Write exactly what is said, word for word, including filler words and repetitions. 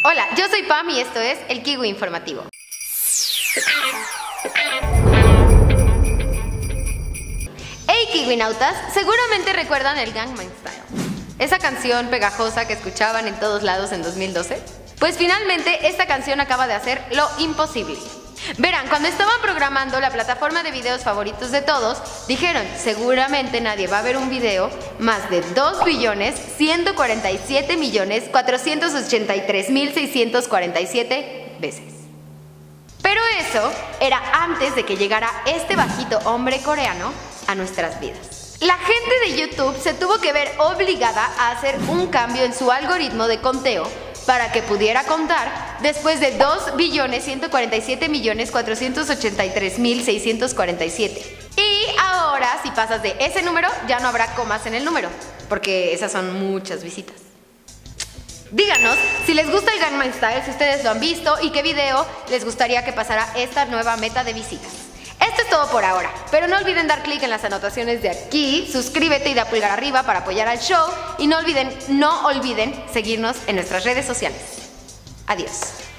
Hola, yo soy Pam y esto es el Kiwi Informativo. Hey Kiwinautas, seguramente recuerdan el Gangnam Style, esa canción pegajosa que escuchaban en todos lados en dos mil doce. Pues finalmente esta canción acaba de hacer lo imposible. Verán, cuando estaban programando la plataforma de videos favoritos de todos, dijeron, seguramente nadie va a ver un video más de dos billones ciento cuarenta y siete millones cuatrocientos ochenta y tres mil seiscientos cuarenta y siete veces. Pero eso era antes de que llegara este bajito hombre coreano a nuestras vidas. La gente de YouTube se tuvo que ver obligada a hacer un cambio en su algoritmo de conteo para que pudiera contar después de dos billones ciento cuarenta y siete millones cuatrocientos ochenta y tres mil seiscientos cuarenta y siete. Y ahora, si pasas de ese número, ya no habrá comas en el número, porque esas son muchas visitas. Díganos si les gusta el Gangnam Style, si ustedes lo han visto y qué video les gustaría que pasara esta nueva meta de visitas. Esto es todo por ahora, pero no olviden dar clic en las anotaciones de aquí, suscríbete y da pulgar arriba para apoyar al show y no olviden, no olviden seguirnos en nuestras redes sociales. Adiós.